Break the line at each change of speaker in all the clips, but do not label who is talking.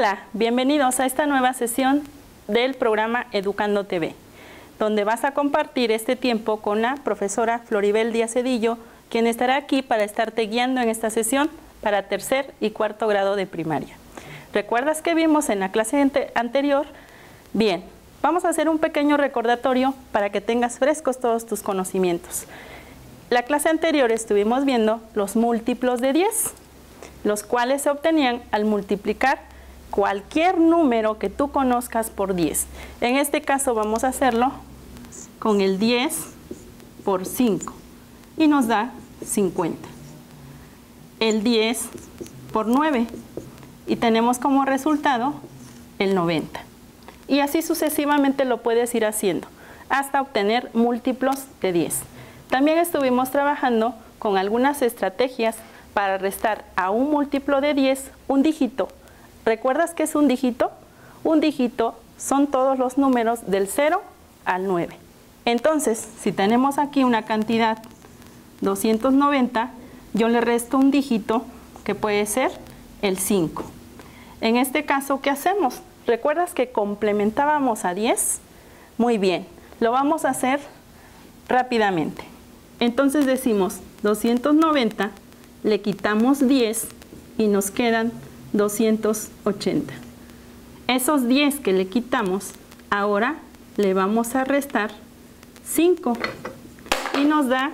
Hola, bienvenidos a esta nueva sesión del programa Educando TV, donde vas a compartir este tiempo con la profesora Floribel Díaz Cedillo, quien estará aquí para estarte guiando en esta sesión para tercer y cuarto grado de primaria. ¿Recuerdas que vimos en la clase anterior? Bien, vamos a hacer un pequeño recordatorio para que tengas frescos todos tus conocimientos. La clase anterior estuvimos viendo los múltiplos de 10, los cuales se obtenían al multiplicar cualquier número que tú conozcas por 10. En este caso vamos a hacerlo con el 10 por 5 y nos da 50. El 10 por 9 y tenemos como resultado el 90. Y así sucesivamente lo puedes ir haciendo hasta obtener múltiplos de 10. También estuvimos trabajando con algunas estrategias para restar a un múltiplo de 10 un dígito. ¿Recuerdas qué es un dígito? Un dígito son todos los números del 0 al 9. Entonces, si tenemos aquí una cantidad 290, yo le resto un dígito que puede ser el 5. En este caso, ¿qué hacemos? ¿Recuerdas que complementábamos a 10? Muy bien, lo vamos a hacer rápidamente. Entonces decimos 290, le quitamos 10 y nos quedan 280. Esos 10 que le quitamos, ahora le vamos a restar 5 y nos da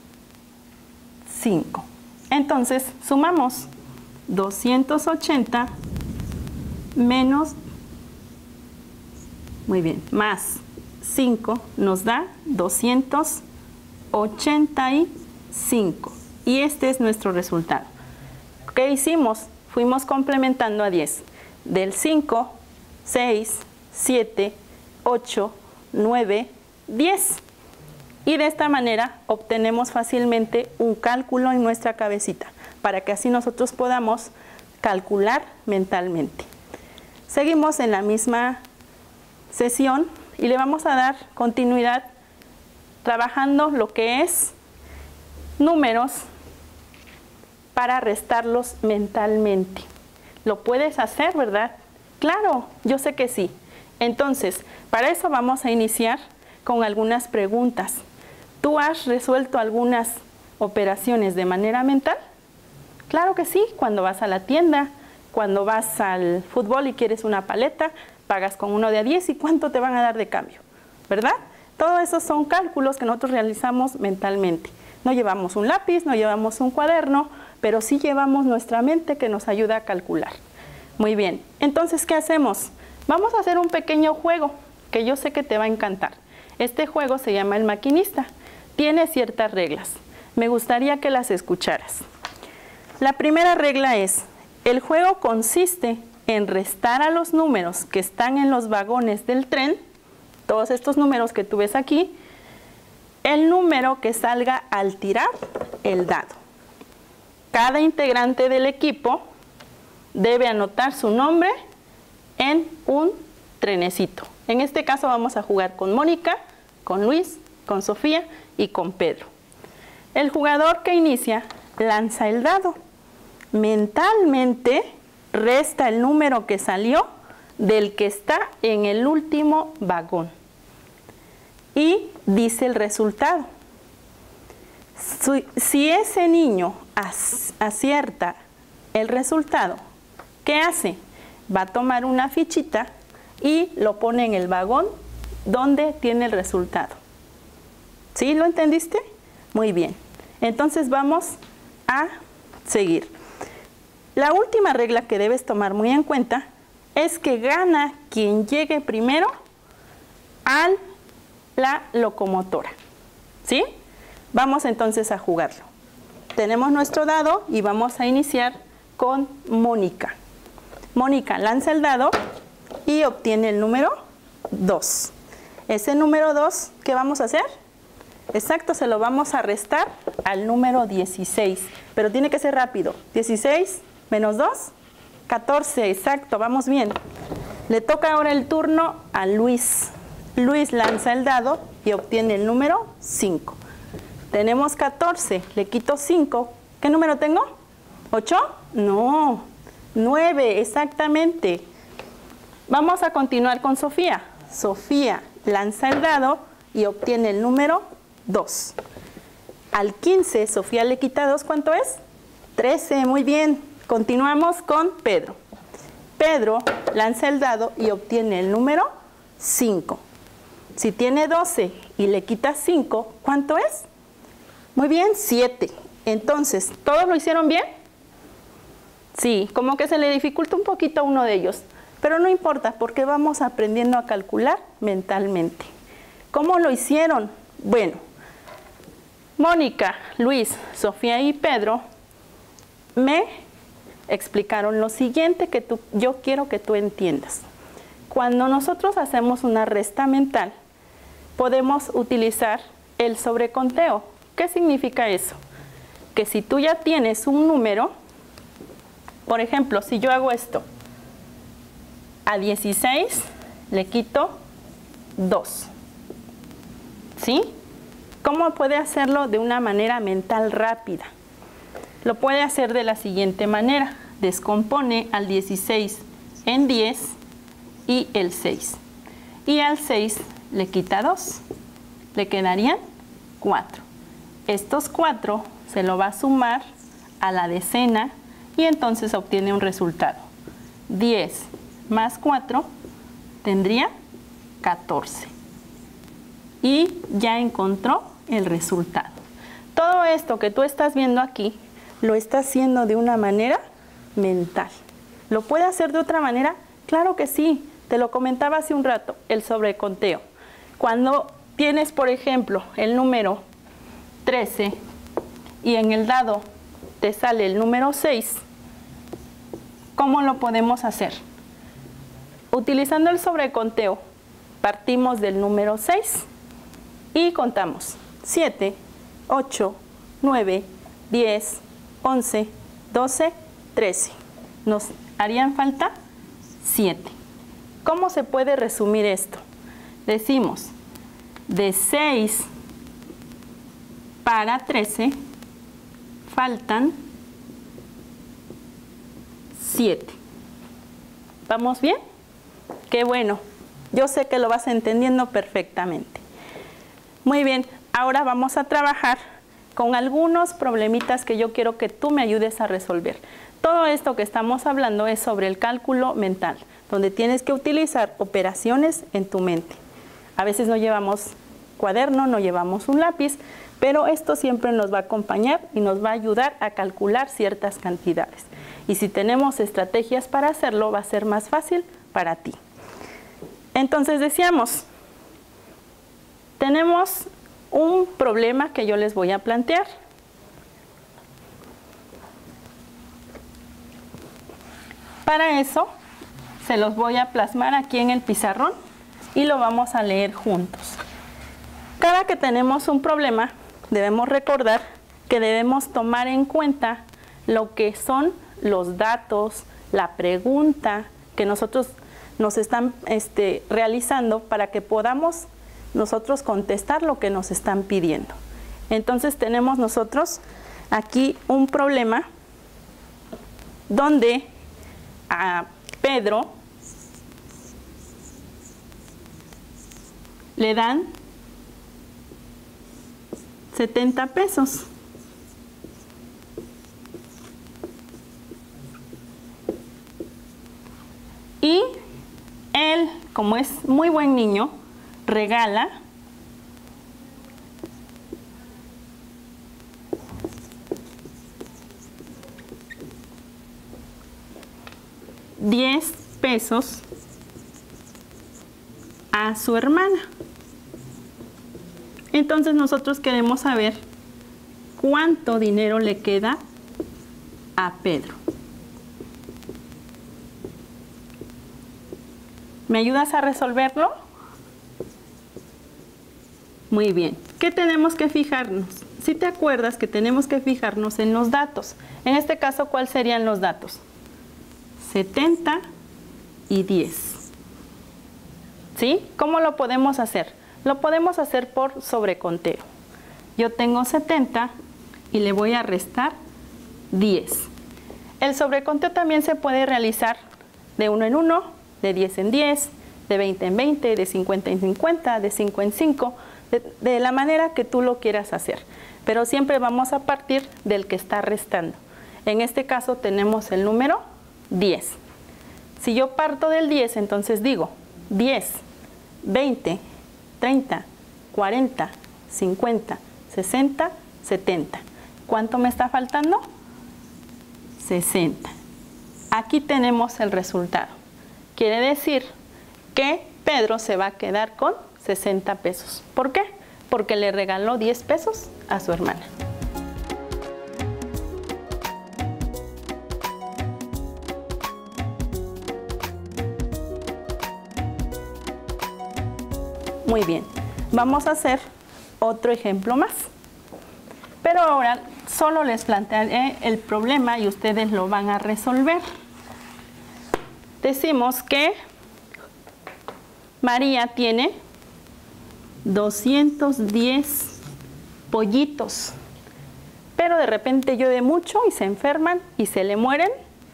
5. Entonces sumamos 280 menos, muy bien, más 5 nos da 285 y este es nuestro resultado. ¿Qué hicimos? Fuimos complementando a 10. Del 5, 6, 7, 8, 9, 10. Y de esta manera obtenemos fácilmente un cálculo en nuestra cabecita, para que así nosotros podamos calcular mentalmente. Seguimos en la misma sesión y le vamos a dar continuidad trabajando lo que es números para restarlos mentalmente. ¿Lo puedes hacer, verdad? Claro, yo sé que sí. Entonces, para eso vamos a iniciar con algunas preguntas. ¿Tú has resuelto algunas operaciones de manera mental? Claro que sí, cuando vas a la tienda, cuando vas al fútbol y quieres una paleta, pagas con 1 de a 10 y ¿cuánto te van a dar de cambio? ¿Verdad? Todo eso son cálculos que nosotros realizamos mentalmente. No llevamos un lápiz, no llevamos un cuaderno, pero sí llevamos nuestra mente que nos ayuda a calcular. Muy bien, entonces, ¿qué hacemos? Vamos a hacer un pequeño juego que yo sé que te va a encantar. Este juego se llama El Maquinista. Tiene ciertas reglas. Me gustaría que las escucharas. La primera regla es, el juego consiste en restar a los números que están en los vagones del tren, todos estos números que tú ves aquí, el número que salga al tirar el dado. Cada integrante del equipo debe anotar su nombre en un trenecito. En este caso vamos a jugar con Mónica, con Luis, con Sofía y con Pedro. El jugador que inicia lanza el dado. Mentalmente resta el número que salió del que está en el último vagón y dice el resultado. Si ese niño acierta el resultado, ¿qué hace? Va a tomar una fichita y lo pone en el vagón donde tiene el resultado. ¿Sí? ¿Lo entendiste? Muy bien. Entonces vamos a seguir. La última regla que debes tomar muy en cuenta es que gana quien llegue primero a la locomotora. ¿Sí? Vamos entonces a jugarlo. Tenemos nuestro dado y vamos a iniciar con Mónica. Mónica lanza el dado y obtiene el número 2. Ese número 2, ¿qué vamos a hacer? Exacto, se lo vamos a restar al número 16, pero tiene que ser rápido. 16 menos 2, 14, exacto, vamos bien. Le toca ahora el turno a Luis. Luis lanza el dado y obtiene el número 5. Tenemos 14, le quito 5. ¿Qué número tengo? ¿8? No, 9, exactamente. Vamos a continuar con Sofía. Sofía lanza el dado y obtiene el número 2. Al 15, Sofía le quita 2, ¿cuánto es? 13, muy bien. Continuamos con Pedro. Pedro lanza el dado y obtiene el número 5. Si tiene 12 y le quita 5, ¿cuánto es? Muy bien, 7. Entonces, ¿todos lo hicieron bien? Sí, como que se le dificulta un poquito a uno de ellos, pero no importa porque vamos aprendiendo a calcular mentalmente. ¿Cómo lo hicieron? Bueno, Mónica, Luis, Sofía y Pedro me explicaron lo siguiente que yo quiero que tú entiendas. Cuando nosotros hacemos una resta mental, podemos utilizar el sobreconteo. ¿Qué significa eso? Que si tú ya tienes un número, por ejemplo, si yo hago esto, a 16 le quito 2. ¿Sí? ¿Cómo puede hacerlo de una manera mental rápida? Lo puede hacer de la siguiente manera. Descompone al 16 en 10 y el 6. Y al 6 le quita 2. Le quedarían 4. Estos 4 se lo va a sumar a la decena y entonces obtiene un resultado. 10 más 4 tendría 14. Y ya encontró el resultado. Todo esto que tú estás viendo aquí lo está haciendo de una manera mental. ¿Lo puede hacer de otra manera? Claro que sí. Te lo comentaba hace un rato, el sobreconteo. Cuando tienes, por ejemplo, el número 13 y en el dado te sale el número 6, ¿cómo lo podemos hacer? Utilizando el sobreconteo, partimos del número 6 y contamos 7, 8, 9, 10, 11, 12, 13. Nos harían falta 7. ¿Cómo se puede resumir esto? Decimos, de 6 para 13 faltan 7. ¿Vamos bien? Qué bueno. Yo sé que lo vas entendiendo perfectamente. Muy bien, ahora vamos a trabajar con algunos problemitas que yo quiero que tú me ayudes a resolver. Todo esto que estamos hablando es sobre el cálculo mental, donde tienes que utilizar operaciones en tu mente. A veces no llevamos cuaderno, no llevamos un lápiz, pero esto siempre nos va a acompañar y nos va a ayudar a calcular ciertas cantidades. Y si tenemos estrategias para hacerlo, va a ser más fácil para ti. Entonces decíamos, tenemos un problema que yo les voy a plantear. Para eso, se los voy a plasmar aquí en el pizarrón y lo vamos a leer juntos. Cada que tenemos un problema, debemos recordar que debemos tomar en cuenta lo que son los datos, la pregunta que nosotros nos están realizando para que podamos nosotros contestar lo que nos están pidiendo. Entonces tenemos nosotros aquí un problema donde a Pedro le dan 70 pesos. Y él, como es muy buen niño, regala $10 a su hermana. Entonces nosotros queremos saber cuánto dinero le queda a Pedro. ¿Me ayudas a resolverlo? Muy bien. ¿Qué tenemos que fijarnos? Si te acuerdas que tenemos que fijarnos en los datos. En este caso, ¿cuáles serían los datos? 70 y 10. ¿Sí? ¿Cómo lo podemos hacer? Lo podemos hacer por sobreconteo. Yo tengo 70 y le voy a restar 10. El sobreconteo también se puede realizar de 1 en 1 de 10 en 10, de 20 en 20, de 50 en 50, de 5 en 5, de la manera que tú lo quieras hacer. Pero siempre vamos a partir del que está restando. En este caso tenemos el número 10. Si yo parto del 10, entonces digo 10, 20, 30, 40, 50, 60, 70. ¿Cuánto me está faltando? 60. Aquí tenemos el resultado. Quiere decir que Pedro se va a quedar con 60 pesos. ¿Por qué? Porque le regaló 10 pesos a su hermana. Muy bien, vamos a hacer otro ejemplo más. Pero ahora solo les plantearé el problema y ustedes lo van a resolver. Decimos que María tiene 210 pollitos, pero de repente llueve mucho y se enferman y se le mueren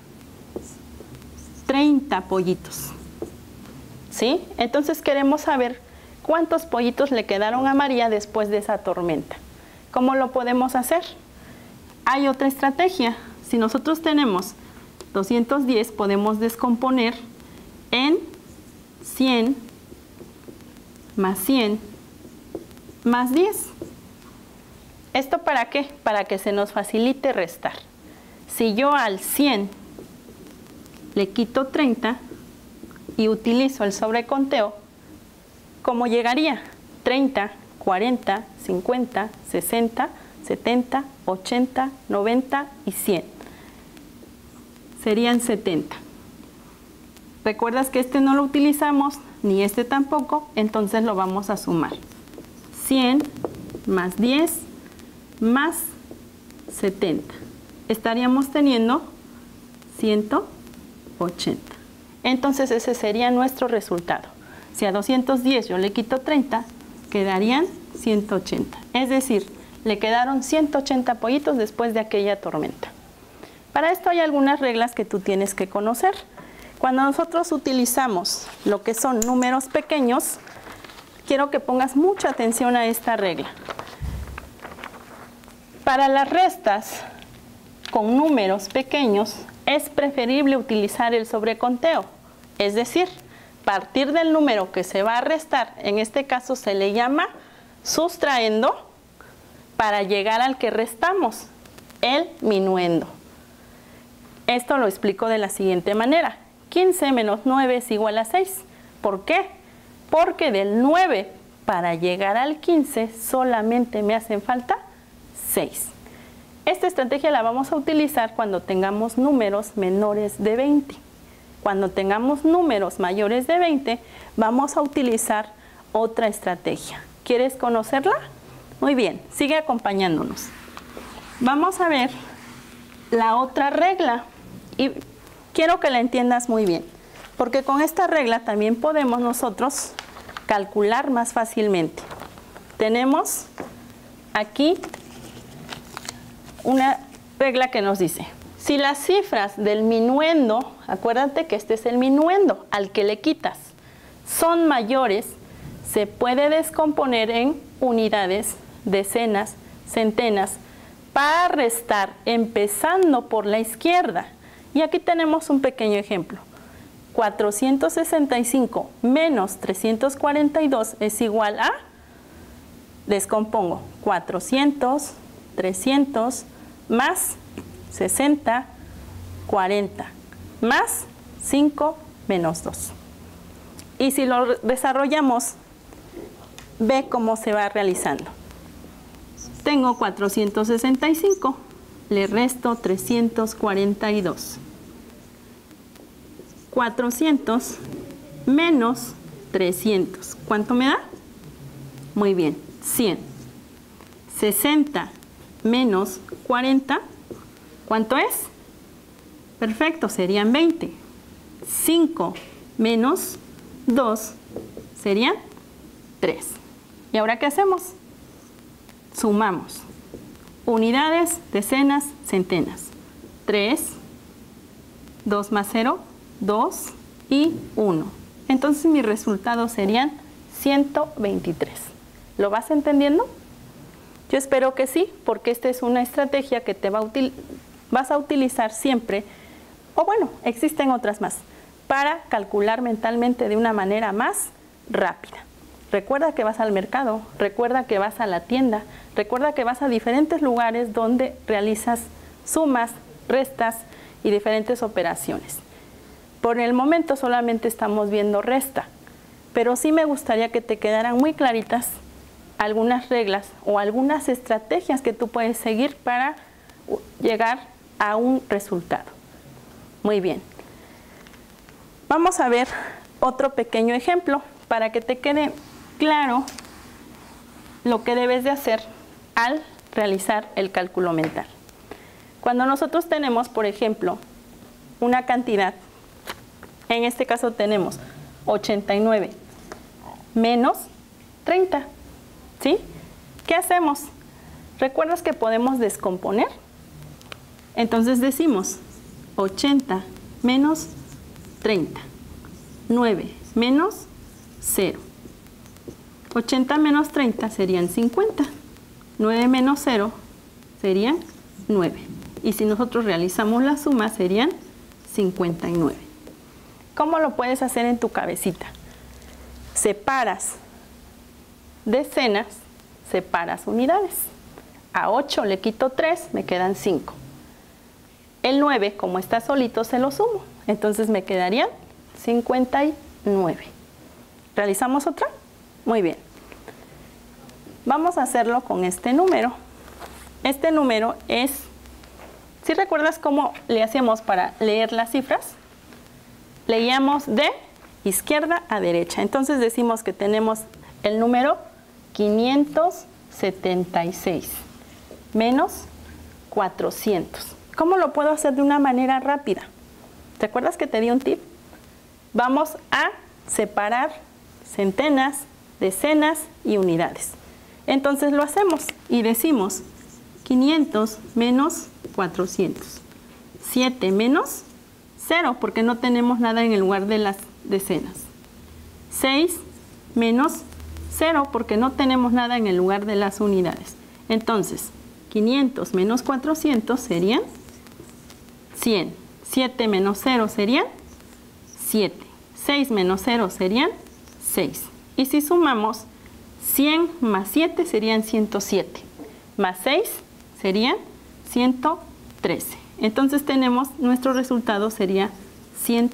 30 pollitos. ¿Sí? Entonces queremos saber cuántos pollitos le quedaron a María después de esa tormenta. ¿Cómo lo podemos hacer? Hay otra estrategia. Si nosotros tenemos 210, podemos descomponer en 100 más 100 más 10. ¿Esto para qué? Para que se nos facilite restar. Si yo al 100 le quito 30 y utilizo el sobreconteo, ¿cómo llegaría? 30, 40, 50, 60, 70, 80, 90 y 100. Serían 70. ¿Recuerdas que este no lo utilizamos? Ni este tampoco, entonces lo vamos a sumar. 100 más 10 más 70. Estaríamos teniendo 180. Entonces ese sería nuestro resultado. Si a 210 yo le quito 30, quedarían 180. Es decir, le quedaron 180 pollitos después de aquella tormenta. Para esto hay algunas reglas que tú tienes que conocer. Cuando nosotros utilizamos lo que son números pequeños, quiero que pongas mucha atención a esta regla. Para las restas con números pequeños es preferible utilizar el sobreconteo, es decir, partir del número que se va a restar, en este caso se le llama sustrayendo, para llegar al que restamos, el minuendo. Esto lo explico de la siguiente manera. 15 menos 9 es igual a 6. ¿Por qué? Porque del 9 para llegar al 15 solamente me hacen falta 6. Esta estrategia la vamos a utilizar cuando tengamos números menores de 20. Cuando tengamos números mayores de 20, vamos a utilizar otra estrategia. ¿Quieres conocerla? Muy bien, sigue acompañándonos. Vamos a ver la otra regla y quiero que la entiendas muy bien, porque con esta regla también podemos nosotros calcular más fácilmente. Tenemos aquí una regla que nos dice, si las cifras del minuendo, acuérdate que este es el minuendo al que le quitas, son mayores, se puede descomponer en unidades, decenas, centenas, para restar empezando por la izquierda. Y aquí tenemos un pequeño ejemplo. 465 menos 342 es igual a, descompongo, 400, 300, más 60, 40, más 5 menos 2. Y si lo desarrollamos, ve cómo se va realizando. Tengo 465, le resto 342. 400 menos 300. ¿Cuánto me da? Muy bien, 100. 60 menos 40. ¿Cuánto es? Perfecto, serían 20. 5 menos 2 serían 3. ¿Y ahora qué hacemos? Sumamos. Unidades, decenas, centenas. 3, 2 más 0, 2, y 1. Entonces mis resultados serían 123. ¿Lo vas entendiendo? Yo espero que sí, porque esta es una estrategia que vas a utilizar siempre, o bueno, existen otras más, para calcular mentalmente de una manera más rápida. Recuerda que vas al mercado, recuerda que vas a la tienda, recuerda que vas a diferentes lugares donde realizas sumas, restas y diferentes operaciones. Por el momento solamente estamos viendo resta, pero sí me gustaría que te quedaran muy claritas algunas reglas o algunas estrategias que tú puedes seguir para llegar a un resultado. Muy bien. Vamos a ver otro pequeño ejemplo para que te quede claro lo que debes de hacer al realizar el cálculo mental. Cuando nosotros tenemos, por ejemplo, una cantidad, en este caso tenemos 89 menos 30, ¿sí? ¿Qué hacemos? ¿Recuerdas que podemos descomponer? Entonces decimos 80 menos 30, 9 menos 0. 80 menos 30 serían 50, 9 menos 0 serían 9. Y si nosotros realizamos la suma serían 59. ¿Cómo lo puedes hacer en tu cabecita? Separas decenas, separas unidades. A 8 le quito 3, me quedan 5. El 9, como está solito, se lo sumo. Entonces me quedarían 59. ¿Realizamos otra? Muy bien. Vamos a hacerlo con este número. Este número es, ¿sí recuerdas cómo le hacíamos para leer las cifras? Leíamos de izquierda a derecha. Entonces decimos que tenemos el número 576 menos 400. ¿Cómo lo puedo hacer de una manera rápida? ¿Te acuerdas que te di un tip? Vamos a separar centenas, decenas y unidades. Entonces lo hacemos y decimos 500 menos 400. 7 menos 0, porque no tenemos nada en el lugar de las decenas. 6 menos 0, porque no tenemos nada en el lugar de las unidades. Entonces, 500 menos 400 serían 100. 7 menos 0 serían 7. 6 menos 0 serían 6. Y si sumamos 100 más 7 serían 107. Más 6 serían 113. Entonces tenemos, nuestro resultado sería 100.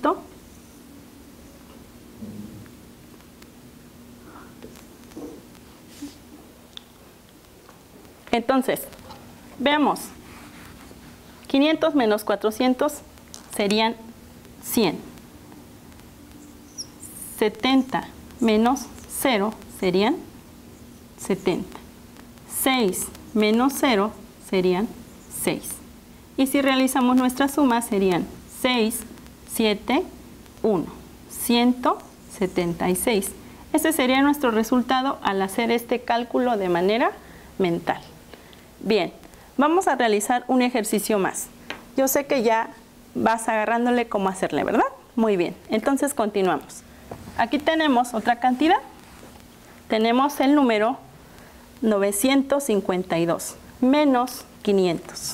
Entonces, veamos. 500 menos 400 serían 100. 70 menos 0 serían 70. 6 menos 0 serían 6. Y si realizamos nuestra suma serían 6, 7, 1. 176. Ese sería nuestro resultado al hacer este cálculo de manera mental. Bien, vamos a realizar un ejercicio más. Yo sé que ya vas agarrándole cómo hacerle, ¿verdad? Muy bien, entonces continuamos. Aquí tenemos otra cantidad. Tenemos el número 952 menos 500.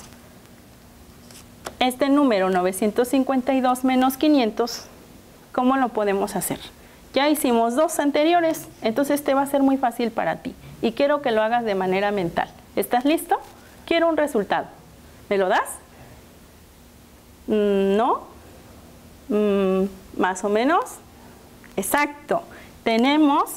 Este número 952 menos 500, ¿cómo lo podemos hacer? Ya hicimos dos anteriores, entonces este va a ser muy fácil para ti. Y quiero que lo hagas de manera mental. ¿Estás listo? Quiero un resultado. ¿Me lo das? ¿No? ¿Más o menos? Exacto. Tenemos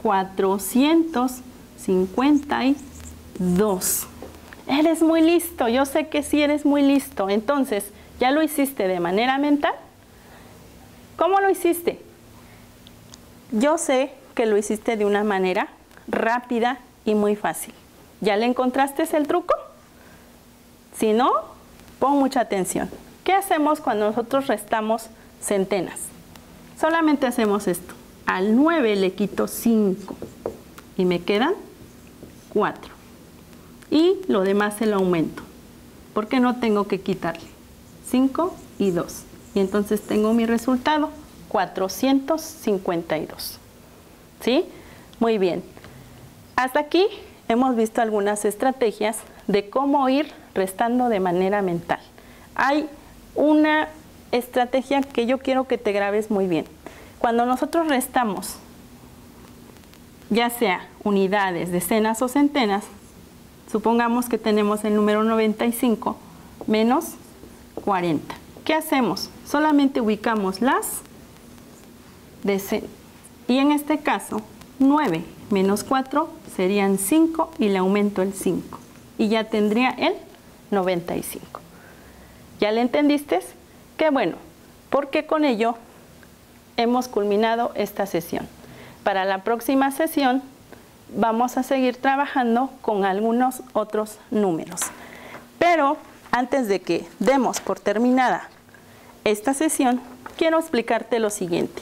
452. Eres muy listo. Yo sé que sí eres muy listo. Entonces, ¿ya lo hiciste de manera mental? ¿Cómo lo hiciste? Yo sé que lo hiciste de una manera rápida y muy fácil. ¿Ya le encontraste el truco? Si no, pon mucha atención. ¿Qué hacemos cuando nosotros restamos centenas? Solamente hacemos esto. Al 9 le quito 5 y me quedan 4. Y lo demás se lo aumento. ¿Por qué no tengo que quitarle? 5 y 2. Y entonces tengo mi resultado, 452. ¿Sí? Muy bien. Hasta aquí hemos visto algunas estrategias de cómo ir restando de manera mental. Hay una estrategia que yo quiero que te grabes muy bien. Cuando nosotros restamos, ya sea unidades, decenas o centenas, supongamos que tenemos el número 95 menos 40. ¿Qué hacemos? Solamente ubicamos las decenas. Y en este caso, 9 menos 4 serían 5 y le aumento el 5. Y ya tendría el 95. ¿Ya le entendiste? Qué bueno, porque con ello hemos culminado esta sesión. Para la próxima sesión vamos a seguir trabajando con algunos otros números. Pero antes de que demos por terminada esta sesión, quiero explicarte lo siguiente.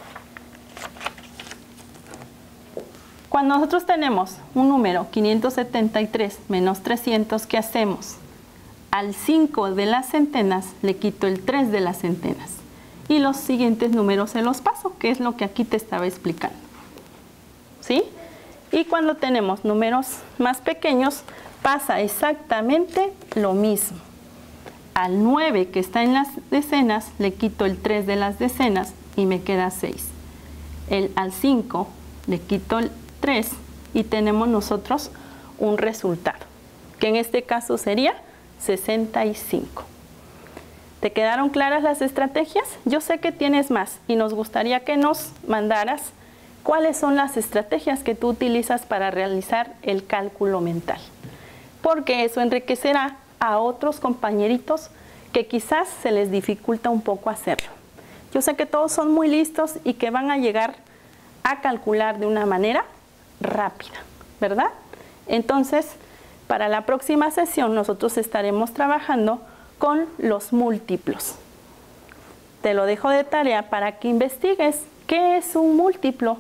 Cuando nosotros tenemos un número 573 menos 300, ¿qué hacemos? Al 5 de las centenas le quito el 3 de las centenas. Y los siguientes números se los paso, que es lo que aquí te estaba explicando. ¿Sí? Y cuando tenemos números más pequeños, pasa exactamente lo mismo. Al 9 que está en las decenas, le quito el 3 de las decenas y me queda 6. Al 5 le quito el 3 y tenemos nosotros un resultado, que en este caso sería 65. ¿Te quedaron claras las estrategias? Yo sé que tienes más y nos gustaría que nos mandaras cuáles son las estrategias que tú utilizas para realizar el cálculo mental, porque eso enriquecerá a otros compañeritos que quizás se les dificulta un poco hacerlo. Yo sé que todos son muy listos y que van a llegar a calcular de una manera rápida, ¿verdad? Entonces, para la próxima sesión nosotros estaremos trabajando con los múltiplos. Te lo dejo de tarea para que investigues qué es un múltiplo.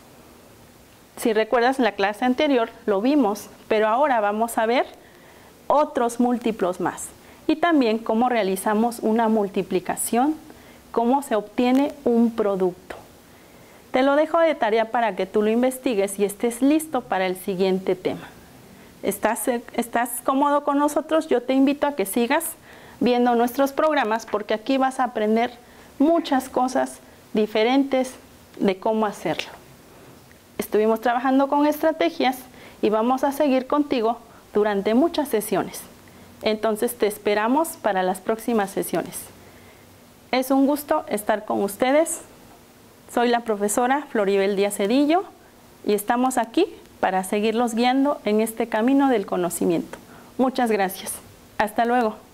Si recuerdas, en la clase anterior lo vimos, pero ahora vamos a ver otros múltiplos más. Y también cómo realizamos una multiplicación, cómo se obtiene un producto. Te lo dejo de tarea para que tú lo investigues y estés listo para el siguiente tema. ¿Estás cómodo con nosotros? Yo te invito a que sigas viendo nuestros programas porque aquí vas a aprender muchas cosas diferentes de cómo hacerlo. Estuvimos trabajando con estrategias y vamos a seguir contigo durante muchas sesiones. Entonces te esperamos para las próximas sesiones. Es un gusto estar con ustedes. Soy la profesora Floribel Díaz Cedillo y estamos aquí para seguirlos guiando en este camino del conocimiento. Muchas gracias. Hasta luego.